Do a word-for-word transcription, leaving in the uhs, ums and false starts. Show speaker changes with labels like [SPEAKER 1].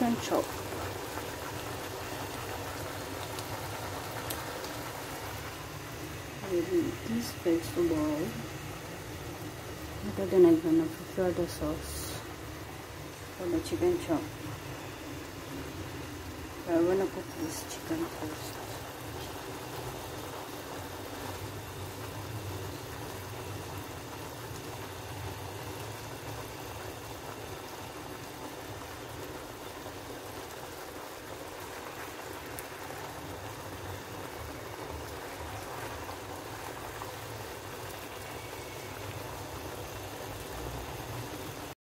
[SPEAKER 1] chicken chop. With this vegetable, after then I'm gonna prepare the sauce for the chicken chop. I'm gonna cook this chicken first.